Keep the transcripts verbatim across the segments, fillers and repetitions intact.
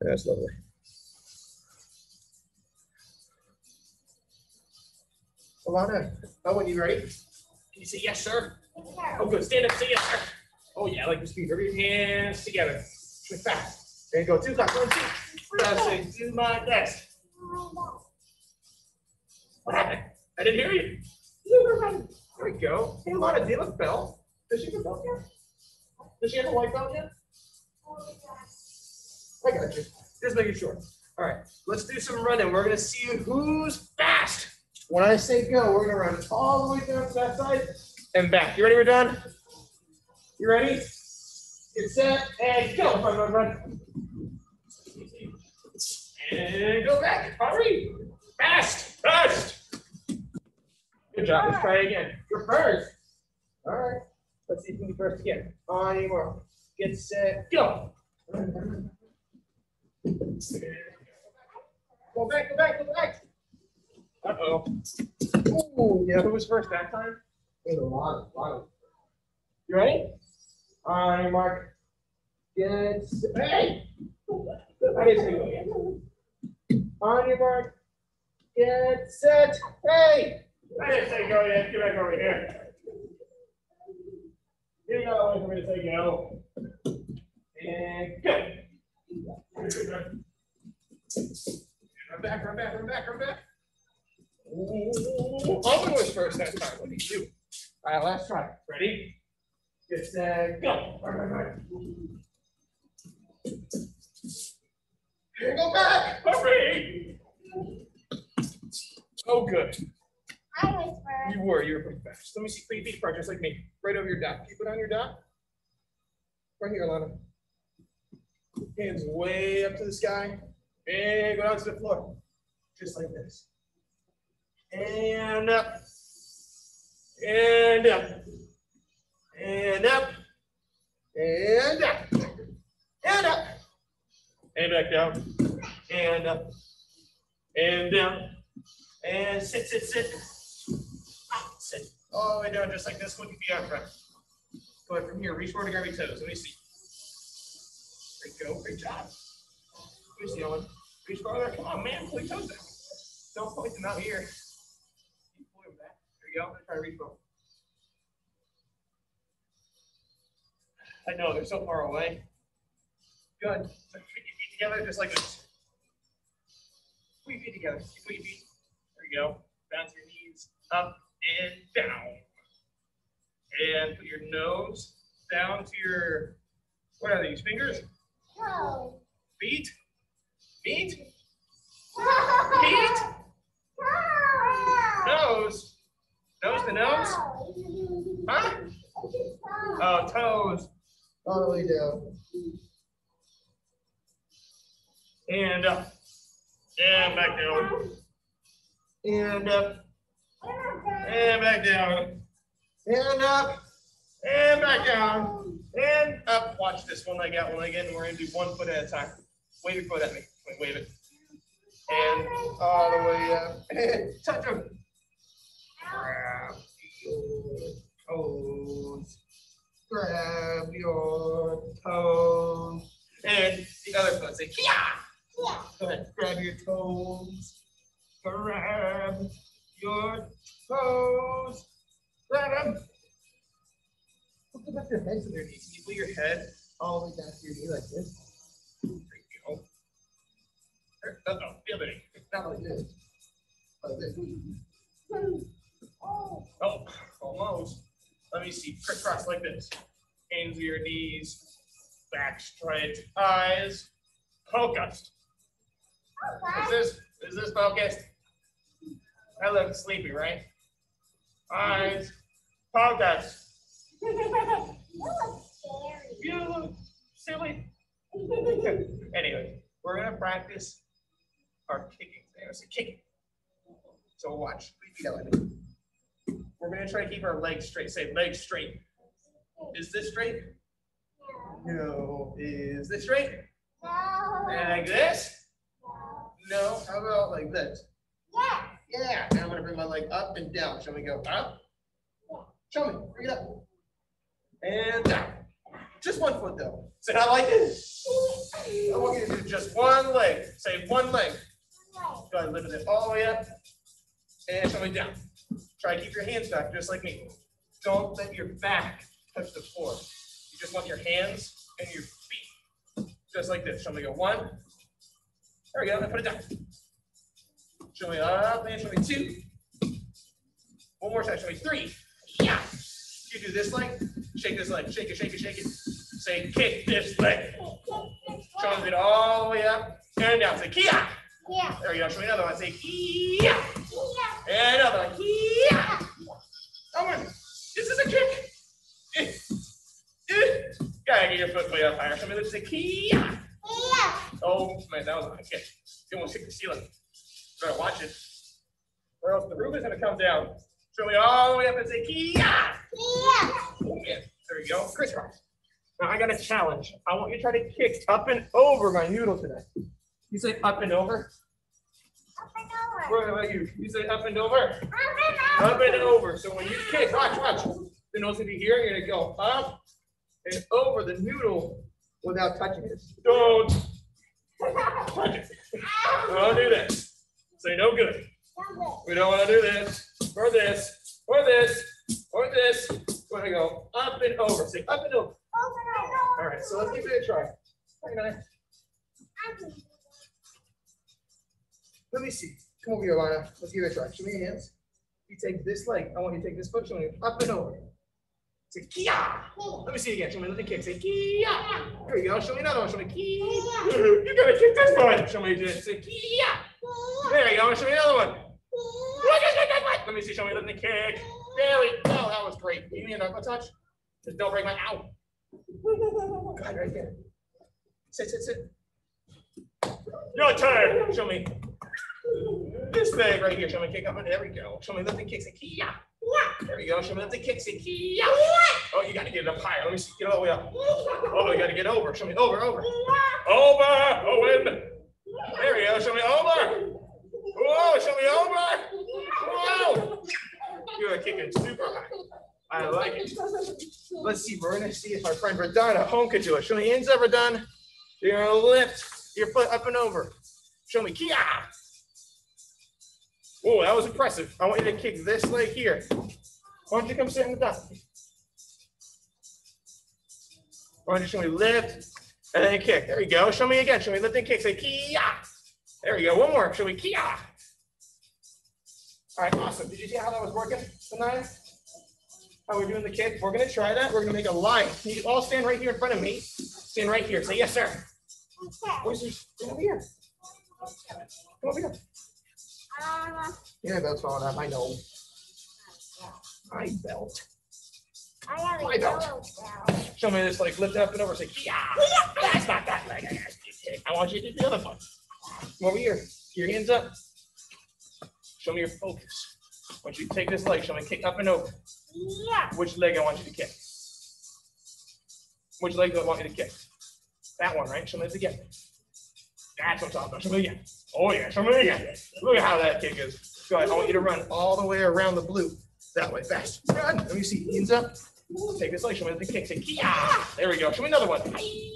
That's lovely. Alana, oh, when you ready? Can you say yes, sir? Oh, good. Stand up, say yes, sir. Oh, yeah, I like the speed. Rub your hands together. Swing fast. There you go. Two claps. One, two. Pressing. Do my best. What happened? I didn't hear you. There we go. Hey, Alana, do you have a belt? Does she have a belt yet? Does she have a white belt yet? I got you. Just making sure. All right, let's do some running. We're going to see who's fast. When I say go, we're going to run all the way down to that side and back. You ready? We're done? You ready? Get set and go. Run, run, run. And go back. Hurry. Fast. Fast. Good job. Let's try again. You're first. All right. Let's see if we can first again. On your mark. Get set. Go. Go back. Go back. Go back. Uh-oh. Ooh, yeah, who was first that time? There's a lot, a lot of. You ready? On your mark. Get set. Hey! I didn't say go yet. On your mark. Get set. Hey! I didn't say go yet. Get back over here. You got away from me to say go. And go. Run back, run back, run back, run back. Ooh, Owen was first that time. What did you do? All right, last try. Ready? Get set, go. Run, run, run. Here, go back. Hurry. Oh, good. I was first. You were. You were pretty fast. Let me see. Put your feet apart, just like me. Right over your dot. Keep it on your dot. Right here, Alana. Hands way up to the sky. And go down to the floor. Just like this. And up. And up. And up. And up. And up. And back down. And up. And down. And sit, sit, sit. Sit. All the way down just like this. Put your feet out front. Go ahead from here. Reach forward to grab your toes. Let me see. There you go. Great job. Here's the other one. Reach farther. Come on, man. Pull your toes down. Don't point them out here. Keep pulling them back. There you go. Let's try to reach forward. I know they're so far away. Good. So put your feet together just like this. Put your feet together. Put your feet. There you go. Bounce your knees up and down. And put your nose down to your, what are these, fingers? No. Feet? Feet? No. Feet? No. Nose? Nose to nose? Huh? Oh, toes. All the way down. And up. And back down. And up. And back down. And up. And back down. And up. Watch this. One leg out, one leg in. We're going to do one foot at a time. Wave your foot at me. Wait, wave it. And all the way up. And touch them. Grab your toes. Grab your toes. And the other foot. Say, kia. Yeah. Go ahead. Grab your toes. Grab your toes. Grab them. Put up your head to their knees. Can you put your head all the way down to your knee like this? There you go. There, uh oh, the other knee. Not like this. Like this. Oh, almost. Let me see. Crisscross like this. Hands to your knees. Back straight. Eyes focused. Is this is this focused? I look sleepy, right? Eyes focused. You look silly. Anyway, we're gonna practice our kicking today. So kicking. So watch. We're gonna try to keep our legs straight. Say legs straight. Is this straight? No. Is this straight? No. And like this? No. How about like this? Yeah. Yeah. And I'm gonna bring my leg up and down. Shall we go up? Show me. Bring it up. And down. Just one foot though. So not like this. I want you to do just one leg. Say one leg. Go ahead, lift it all the way up. And show me down. Try to keep your hands back, just like me. Don't let your back touch the floor. You just want your hands and your feet, just like this. Show me go one. There we go, and put it down. Show me up, and show me two. One more time, show me three. Yeah. You do this leg, shake this leg, shake it, shake it, shake it. Say, kick this leg. Show me it all the way up and down. Say, kia. Yeah. There you go, show me another one. Say, kia. And another one. Yeah. Come on. This is a kick. Eh. Eh. Gotta get your foot way up higher. Somebody say, kia. Yeah. Oh, man, that was a kick. You almost hit the ceiling. Better watch it. Or else the roof is going to come down. Show me all the way up and say, kia. Yeah. Oh, man. There you go. Crisscross. Now, I got a challenge. I want you to try to kick up and over my noodle today. You say up and over. Up and over. What about you? You say up and over. Up and over. Up and over. So when you kick, watch, watch. The noodle's gonna be here. You're gonna go up and over the noodle without touching it. Don't touch it. Don't do this. Say no good. We don't want to do this. Or this. Or this. Or this. We're gonna go up and over. Say up and over. All right. So let's give it a try. Hang on. Let me see. Come over here, Lana. Let's give it a try. Show me your hands. You take this leg. I want you to take this foot. Show me up and over. Say kia. Let me see it again. Show me the kick. Say kia. There you go. Show me another one. Show me kia. You gotta kick this one. Show me this. Say kia. There you go. Show me another one. Let me see. Show me the kick. There we go. Oh, that was great. Give me a knuckle touch. Just don't break my ow. Go ahead, right there. Sit, sit, sit. Your turn. Show me. This leg right here. Show me kick up. There we go. Show me lifting kicks. Say kia. There we go. Show me lifting kicks. Say kia. Oh, you got to get it up higher. Let me see. Get all the way up. Oh, you got to get over. Show me over, over. Over. Owen. There we go. Show me over. Whoa. Show me over. Whoa. You're kicking super high. I like it. Let's see. We're going to see if my friend Radon at home could do it. Show me hands up, Radon. You're going to lift your foot up and over. Show me kia. Oh, that was impressive. I want you to kick this leg here. Why don't you come sit in the dust? Why don't you show me lift and then kick? There you go. Show me again. Show me lift and kick. Say kia. There you go. One more. Show me kia. All right, awesome. Did you see how that was working tonight? How we're doing the kick? We're going to try that. We're going to make a line. You all stand right here in front of me. Stand right here. Say yes, sir. Where's your, stand over here. Come over here. Um, Yeah, belt's falling out. I know. My belt. I have My a belt. yellow belt. Show me this leg. Lift up and over. Say, yeah. That's not that leg. I want you to do the other one. Come over here. Your hands up. Show me your focus. I want you to take this leg. Show me kick up and over. Yeah. Which leg I want you to kick? Which leg do I want you to kick? That one, right? Show me this again. That's what I'm talking about. Show me again. Oh, yeah. Show me again. Look at how that kick is. Go ahead. I want you to run all the way around the blue. That way. Fast. Run. Let me see. Hands up. Take this leg. Show me the kick. Say, kia. There we go. Show me another one.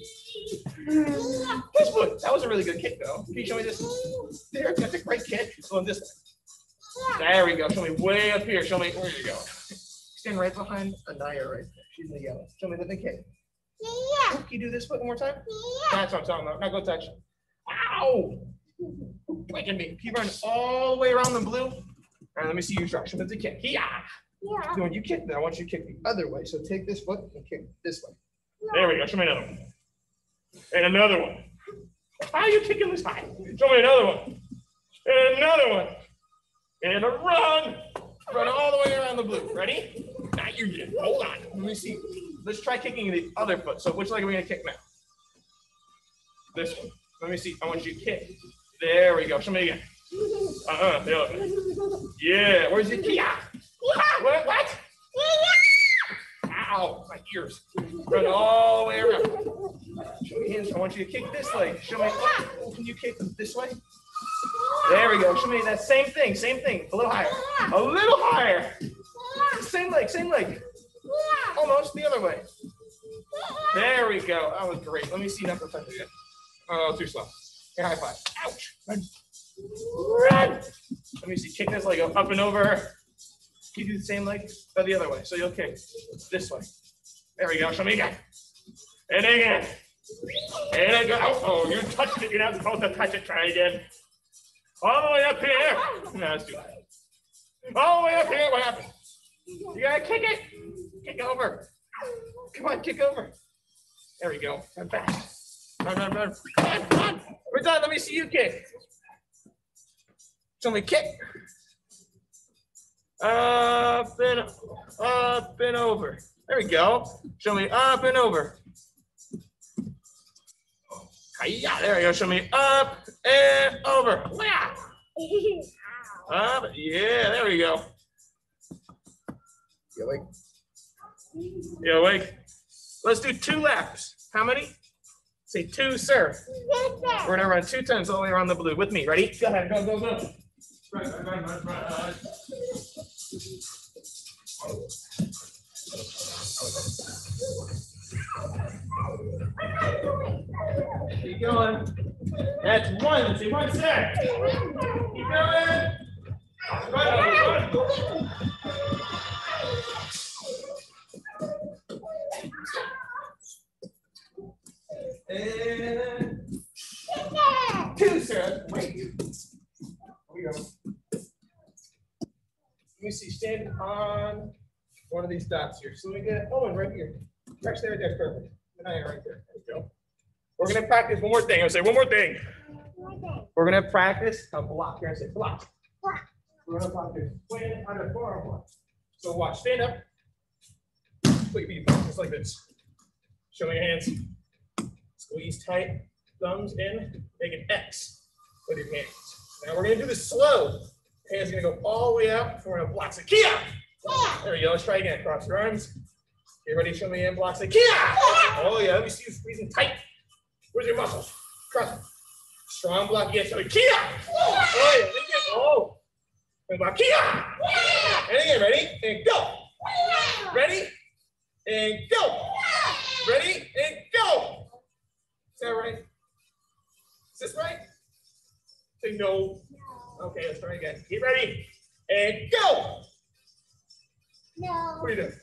This one. That was a really good kick, though. Can you show me this? There. That's a great kick. Going this way. There we go. Show me way up here. Show me. Where you go? Stand right behind Anaya right there. She's in the yellow. Show me the kick. Yeah. Can you do this foot one more time? Yeah. That's what I'm talking about. Now go touch. Ow! Breaking me. Keep running all the way around the blue. All right, let me see you try. Show me the kick. Yeah. Yeah. So when you kick that, I want you to kick the other way. So take this foot and kick this way. There we go. Show me another one. And another one. How are you kicking this high? Show me another one. And another one. And a run. Run all the way around the blue. Ready? Now you did. Hold on. Let me see. Let's try kicking the other foot. So which leg are we going to kick now? This one. Let me see. I want you to kick. There we go. Show me again. Uh-uh. The other way. Yeah. Where's your kia? Yeah. What? What? Yeah. Ow. My ears. Run all the way around. Show me hands. I want you to kick this leg. Show me. Oh, can you kick this way? There we go. Show me that same thing. Same thing. A little higher. A little higher. Same leg. Same leg. Almost the other way. There we go. That was great. Let me see that perfect again. Oh, too slow. Here, high five. Ouch. Run. Run. Let me see. Kick this leg up and over. Can you do the same leg? Go the other way. So you'll kick this way. There we go. Show me again. And again. And again. Oh, oh, you touched it. You're not supposed to touch it. Try again. All the way up here. No, that's too high. All the way up here. What happened? You gotta kick it. Kick over. Come on, kick over. There we go. Run back. Run, run, run. Run, run. We're done. Let me see you kick. Show me kick. Up and up and over. There we go. Show me up and over. Hi-ya. There we go. Show me up and over. Wow. Up. Yeah, there we go. You awake? You awake? Let's do two laps. How many? Say two, sir. We're gonna run two times all the way around the blue with me. Ready? Go ahead. Go, go, go. Run, run, run, run, run. Keep going. That's one. Say one, sir. Keep going. Run, run, run. And two, sir. Wait. Here we go. Let me see. Stand on one of these dots here. So we get Owen right here. Actually, right there. Perfect. And I am right there. There we go. We're gonna practice one more thing. I'll say one more thing. We're gonna practice a block. Here I say block. We're gonna practice swing on the forearm block. So watch. Stand up. Put your feet just like this. Show me your hands. Squeeze tight, thumbs in, make an X with your hands. Now we're gonna do this slow. Hands are gonna go all the way out. We're gonna block the Kia. There we go. Let's try again. Cross your arms. Get ready. Show me hand blocks the Kia. Oh yeah. Let me see you squeezing tight. Where's your muscles? Cross. Strong block. Yes. Show me Kia. Oh yeah. Oh. Block Kia. And again. Ready and go. Ready and go. Ready and go. Is that right? Is this right? Say no. Okay, let's try again. Get ready and go. No. What are you doing?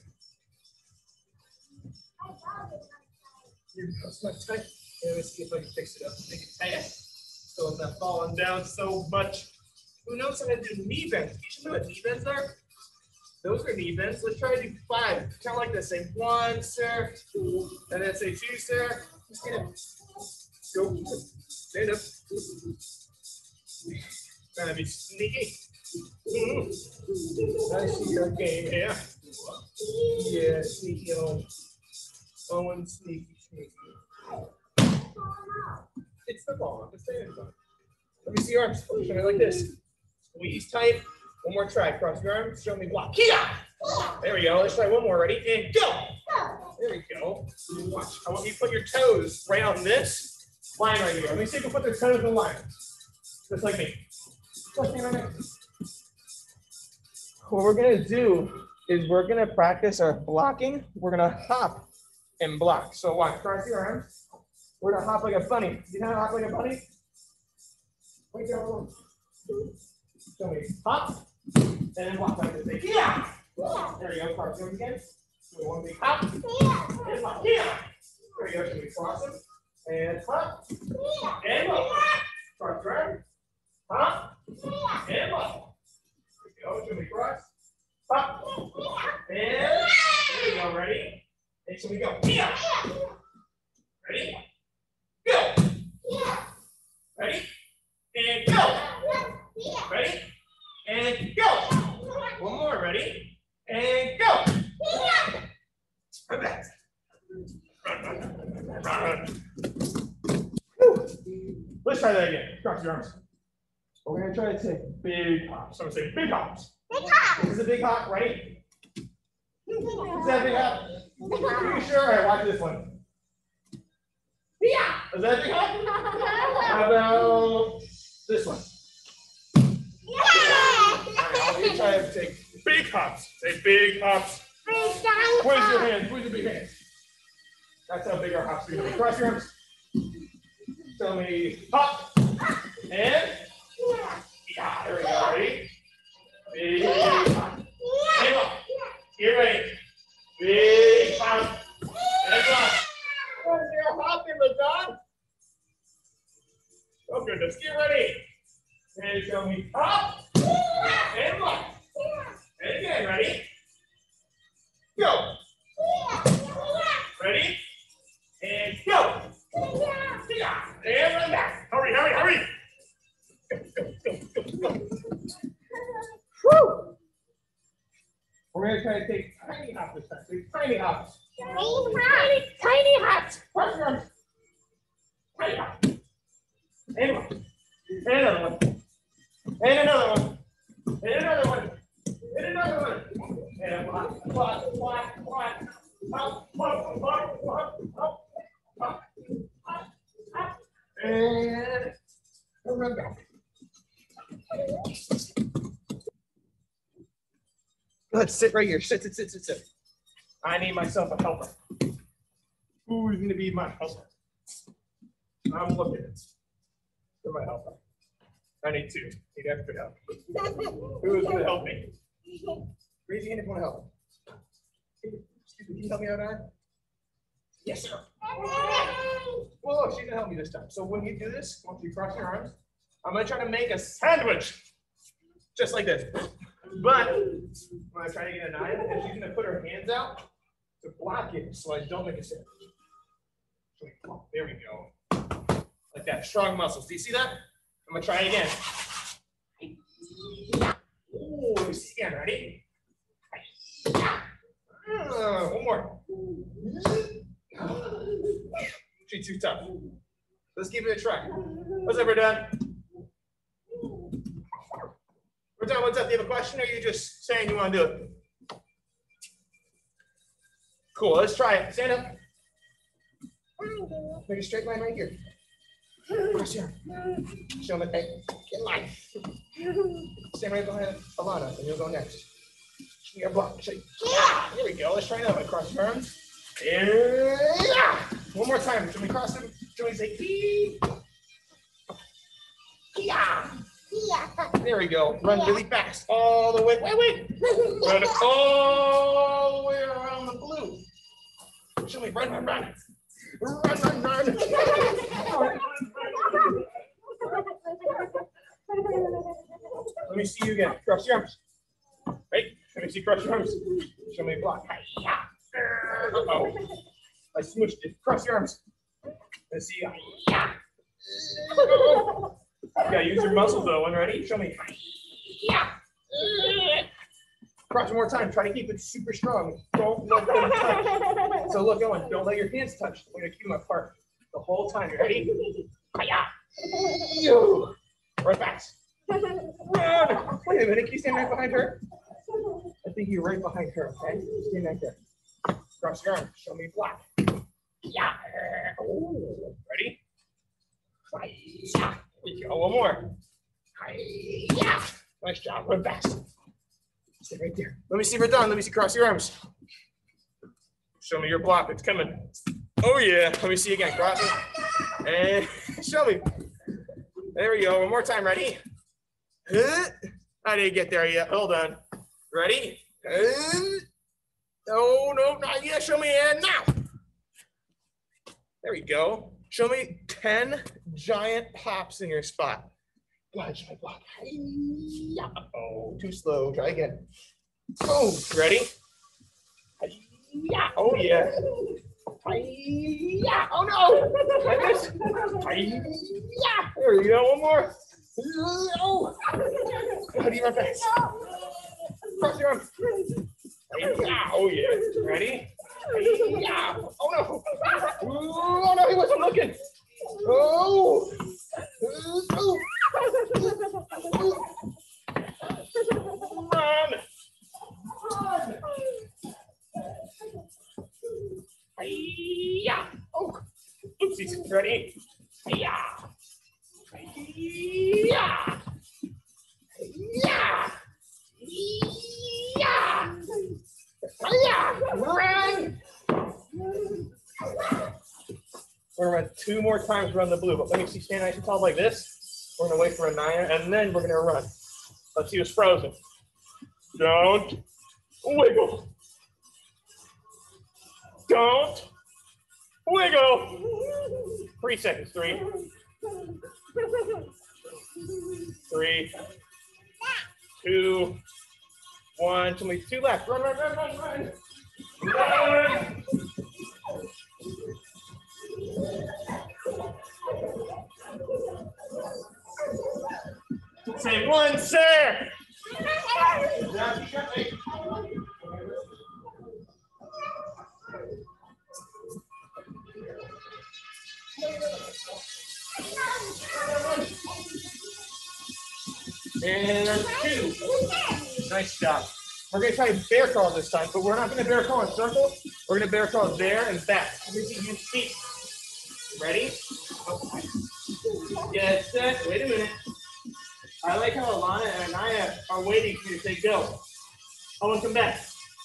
You're so tight. Yeah, let's see if I can fix it up. Make it tight. So it's not falling down so much. Who knows how to do knee bends? You should know what knee bends are. Those are knee bends. Let's try to do five. Kind of like this. Say one, sir. And then say two, sir. Stand up. Go. Stand up. Trying to be sneaky. Mm-hmm. I see your game here. Yeah, sneaky on. Owen, sneaky, sneaky. It's the ball. It's the ball. Let me see your arms. Show me like this. Squeeze tight. One more try. Cross your arms. Show me block. Kia! There we go. Let's try one more. Ready? And go. There we go. Watch. I want you to put your toes right on this line right here. Let me see if you put their toes in the line. Just like me. Just like me right now. What we're going to do is we're going to practice our blocking. We're going to hop and block. So watch. Cross your arms. We're going to hop like a bunny. You know how to hop like a bunny? Wait down. Show me. Hop. And then walk like this. Yeah. There you go. Cross your arms again. So one big hop. And walk. Yeah. There you go. Should we cross them? And hop. And walk. Cross your arms. Hop. And walk. There you go. Should we cross? Hop. And there you go. Ready? And should we go? Yeah. Ready? Go. Ready? And go. Ready? And go. One more. Ready? And go. Run back. Run, run, run, run. Whew. Let's try that again. Cross your arms. We're going to try to take big hops. So I'm going to say big hops. Big hop. This is a big hop. Ready? Is that a big hop? Are you sure? All right, watch this one. Yeah. Is that a big hop? How about this one? Yeah. All right, I want you to try to take big hops. Say big hops. Big giant Where's your hop. hands? Where's your big hands? That's how big our hops are going to be. Cross your arms. Show me hop. And yeah, there we go. Ready? Big hop. And up. Get ready. Big hop. And up. Oh, you're hopping, LaDon. Oh, goodness. Get ready. And show me hop. And up. And again, ready? Go. Ready? And go. Yeah. And run back. Hurry, hurry, hurry. Go, go, go, go, go. Woo! We're going to try to take tiny hops this time. Take tiny hops. Tiny, tiny hops. Cross your arms. Tiny hops. And one. And another one. And another one. And another one. And another one. And a block, block, block, block. Up, up, up, up, up, up, up, up. And run back. Let's sit right here. Sit, sit, sit, sit, sit. I need myself a helper. Who's going to be my helper? I'm looking for my helper. I need two. Need extra help. Who's going to help me? Raise your hand if you want to help. Excuse me, can you help me out, Anna? Yes, sir. Well, look, she's going to help me this time. So when you do this, once you cross your arms, I'm going to try to make a sandwich. Just like this. But when I try to get an eye, and she's going to put her hands out to block it so I don't make a sandwich. So, there we go. Like that. Strong muscles. Do you see that? I'm going to try it again. Ooh, let me see again. Ready? Uh, one more. She's too tough. Let's give it a try. What's up, we're done? We're done. What's up? Do you have a question, or are you just saying you want to do it? Cool. Let's try it. Stand up. Make a straight line right here. Cross your arm. Show me. Hey, get in line. Stand right behind Alana, and you'll go next. Show me your block. Show you. Yeah. Here we go. Let's try another one. Cross your arms. And yeah. One more time. Should we cross them? Should we say key? Yeah. There we go. Run really fast. All the way. Wait, wait. Run all the way around the blue. Show me. Run, run, run. Run, run, run. Let me see you again. Cross your arms. Right? Let me see. Cross your arms. Show me a block. Uh-oh. I smooshed it. Cross your arms. Let's see. Yeah. You gotta use your muscles though. When ready, show me. Yeah. Cross one more time. Try to keep it super strong. Don't let them touch. So look, going. Don't let your hands touch. We're gonna keep them apart the whole time. You ready? Yo. Run fast. Run. Wait a minute. Can you stand right behind her? I think you're right behind her. Okay. Stand right there. Cross your arm. Show me block. Yeah. Oh. Ready? Yeah. We go. One more. Yeah. Nice job. Run fast. Stay right there. Let me see if we're done. Let me see. Cross your arms. Show me your block. It's coming. Oh yeah. Let me see again. Cross it. And show me. There we go. One more time. Ready? I didn't get there yet. Hold on. Ready? Oh no, not yet. Show me and now. There we go. Show me ten giant pops in your spot. Go ahead, show my block. Oh, too slow. Try again. Oh, ready? Yeah. Oh yeah. Yeah. Oh no. I missed. Yeah. There we go. One more. Oh. How do you run fast? Cross your arms. Yeah. Oh yeah. Ready? Yeah. Oh no. Oh no, he wasn't looking. Oh. Oh. Run. Run. Yeah. Oh. Oopsies. Ready? Yeah. Yeah. Yeah. Yeah. Yeah. Run. We're gonna run two more times around the blue, but let me see, stand nice and tall like this. We're gonna wait for a nine, and then we're gonna run. Let's see who's frozen. Don't wiggle. Don't wiggle. Three seconds, three. Three, two, one. Tell me two left. Run, run, run, run, run. Run. Say one, sir. And two. Nice job. We're going to try bear crawl this time, but we're not going to bear crawl in circles. We're going to bear crawl there and back. Use feet. Ready? Get set. Wait a minute. I like how Alana and Anaya are waiting for you to say go. Owen, come back.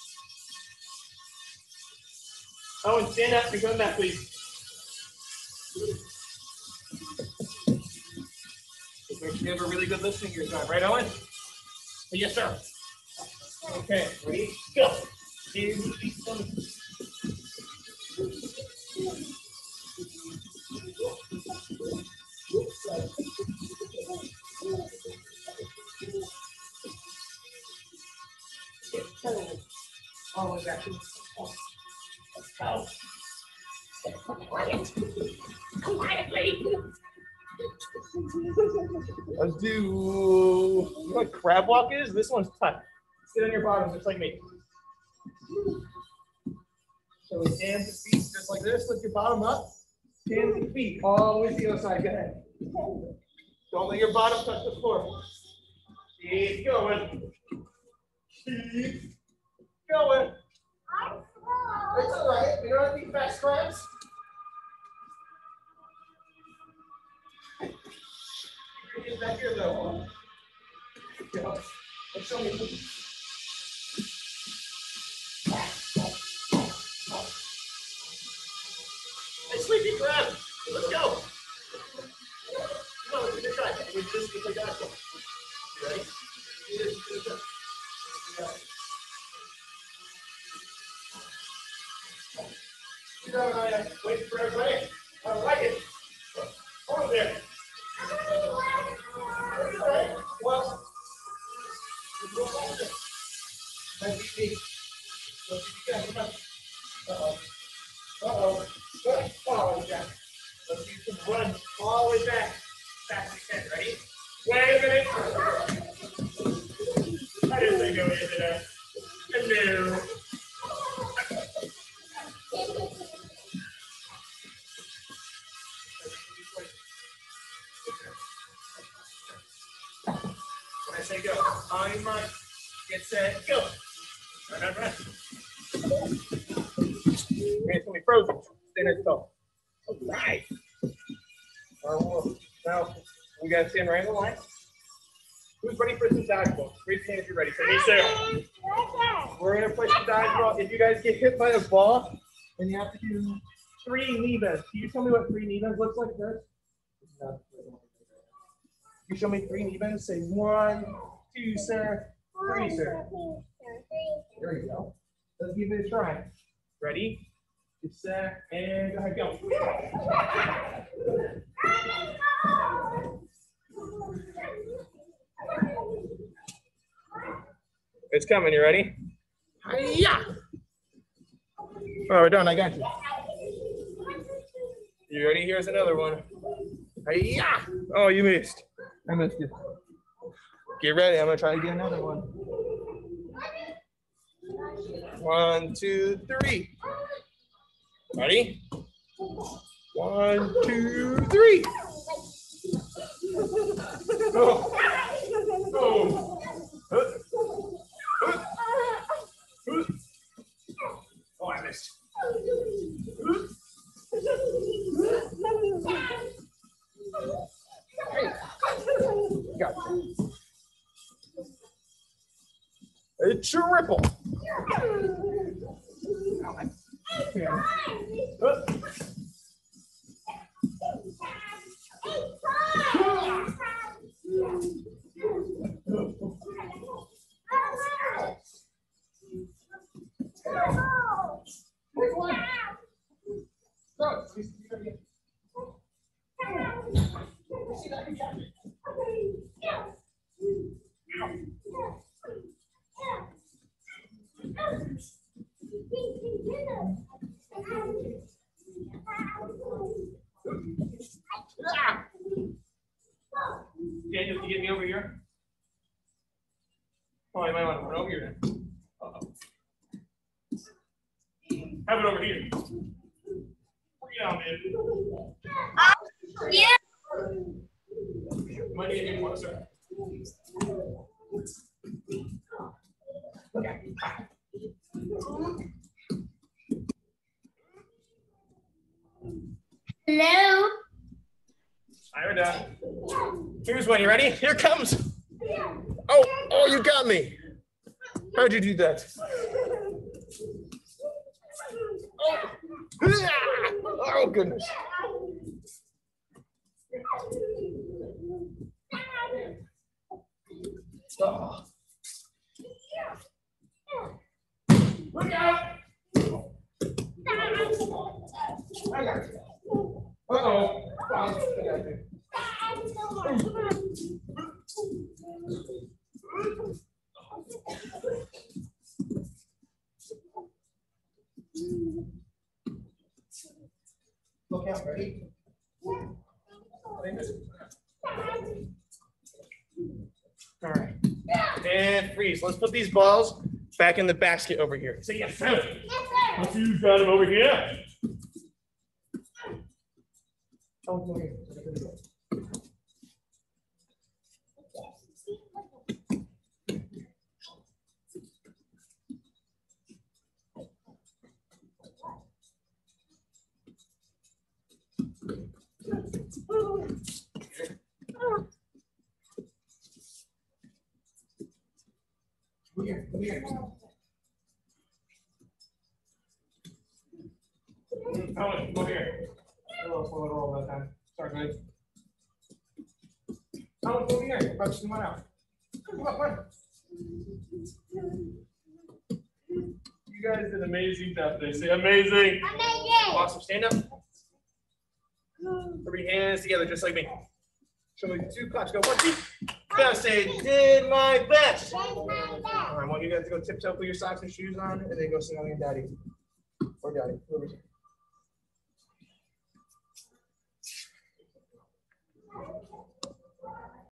Owen, stand up and come back, please. Make sure you have a really good listening ear time, right, Owen? Yes, sir. Okay, ready? Go. Oh, I got you. Oh. Quiet. Quietly. Let's do, you know what crab walk is? This one's tough. Sit on your bottom just like me. So we stand the feet just like this. Lift your bottom up. Stand the feet all the way to the other side. Go ahead. Don't let your bottom touch the floor. Keep going. Keep going. It's all right. We don't have to be fast crabs. Get back here though. Go. Let's show me. Hey, sleepy crab. Let's go. Come on, let's try. We just get the guy. You ready? You know, I wait for everybody. I like it. Over there. Alright, well, might be me. Let's see if you can. Come on. Uh-oh. Uh-oh. Oh, yeah. Let's see if you can run all the way back. Fast as you can. Ready? Wait a minute. I didn't think I was there. Hello. When I say go, on your mark, get set, go. Run, run, run. It's gonna be frozen. Stay next to All right. Now, we gotta stand right in the line. Who's ready for some dodgeball? Raise your hand if you're ready. So, me, Sarah. We're gonna play some dodgeball. If you guys get hit by a ball, then you have to do three knee bends. Can you tell me what three knee bends looks like first? You show me three knee bends. Say one, two, sir, three, sir. There you go. Let's give it a try. Ready? Get set, and go ahead, go. It's coming. You ready? Hi-ya! Oh, we're done. I got you. You ready? Here's another one. Hi-ya! Oh, you missed. I missed it. Get ready. I'm gonna try to get another one. One, two, three. Ready? One, two, three. Oh. Oh. Oh, I missed. Hey. Got it. A triple. Throw it. Let me see if you see that again. Ah! Daniel, can you get me over here? Oh, I might want to run over here. Uh-oh. Have it over here. Bring it out, man. Yeah. Might need to get closer. Okay. Hello. All right, we're done. Here's one. You ready? Here it comes. Oh, oh, you got me. How'd you do that? Oh, oh goodness. Oh. Look out! I got you. Uh-oh. I got you. Look out, ready? All right. And freeze. Let's put these balls back in the basket over here. Say yes, sir. Yes, sir. Let's use got them over here. Oh, go here. Come here, come here. Tony, come here. A little slow roll that time. Sorry, guys. Tony, come here. Let's come on out. Come on, come on. You guys did amazing stuff today. Say amazing. Amazing. Awesome. Stand up. Three hands together, just like me. Show me two claps. Go one, two. Gotta say, did my best. All right, I want you guys to go tiptoe, put your socks and shoes on, and then go sing on your daddy or daddy, whoever's here.